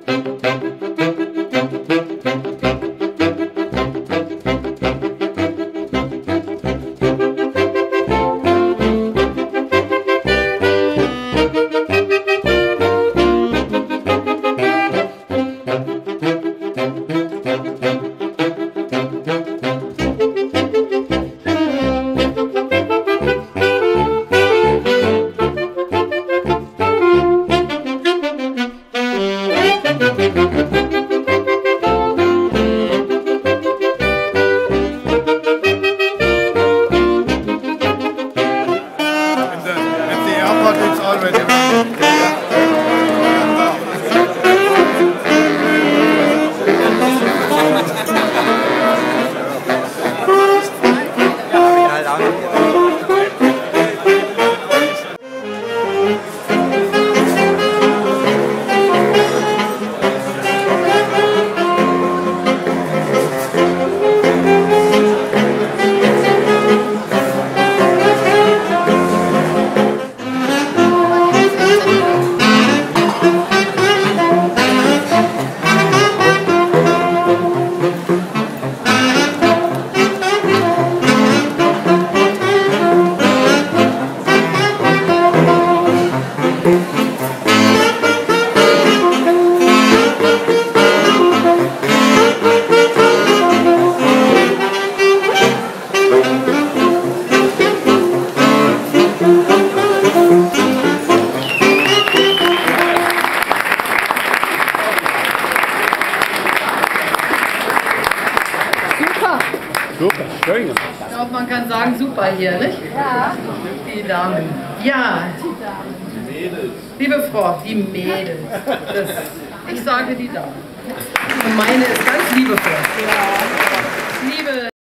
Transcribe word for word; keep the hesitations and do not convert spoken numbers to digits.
Super, schön. Ich glaube, man kann sagen, super hier, nicht? Ja. Die Damen. Ja. Die Damen. Mädels. Liebe Frau, die Mädels. Das, ich sage die Damen. Und meine ist ganz liebevoll. Ja. Ich liebe